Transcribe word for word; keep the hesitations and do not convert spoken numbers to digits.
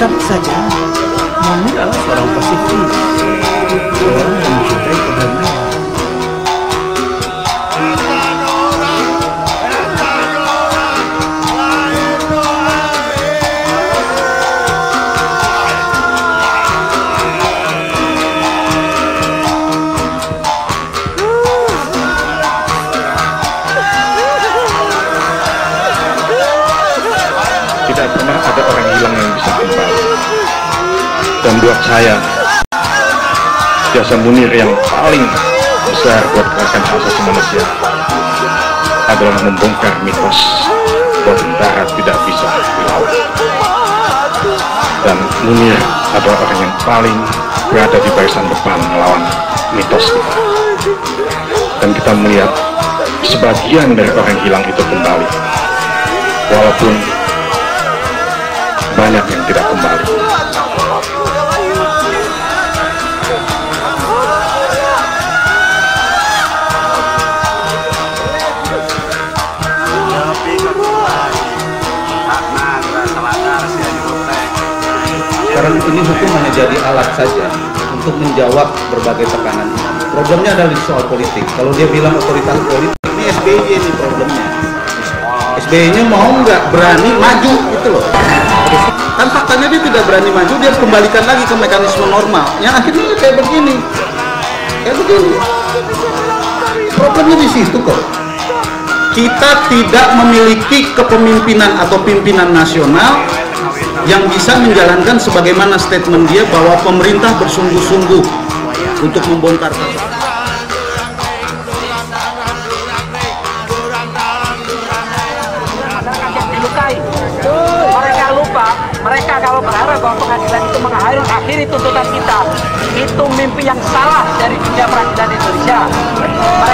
Sabtu saja, Munir adalah seorang pasifis, seorang yang mencintai perdamaian. Tidak pernah ada orang hilang yang bisa kembali. Dan buat saya, jasa Munir yang paling besar buat gerakan hak asasi manusia adalah membongkar mitos bahwa tentara tidak bisa dilawan. Dan Munir adalah orang yang paling berada di barisan depan melawan mitos kita. Dan kita melihat sebagian dari orang hilang itu kembali, walaupun banyak yang tidak kembali. Sekarang ini hukum hanya jadi alat saja untuk menjawab berbagai tekanan ini. Problemnya adalah di soal politik. Kalau dia bilang otoritas politik, ini S B Y ini problemnya. S B Y-nya mau nggak berani maju gitu loh. Kan faktanya dia tidak berani maju, dia kembalikan lagi ke mekanisme normal. Yang akhirnya kayak begini, kayak begini. Problemnya di situ kok. Kita tidak memiliki kepemimpinan atau pimpinan nasional yang bisa menjalankan sebagaimana statement dia bahwa pemerintah bersungguh-sungguh untuk membongkar kasus. Mereka lupa, mereka kalau berharap bahwa pengadilan itu mengakhiri tuntutan kita, itu mimpi yang salah dari dunia peradilan Indonesia. Mereka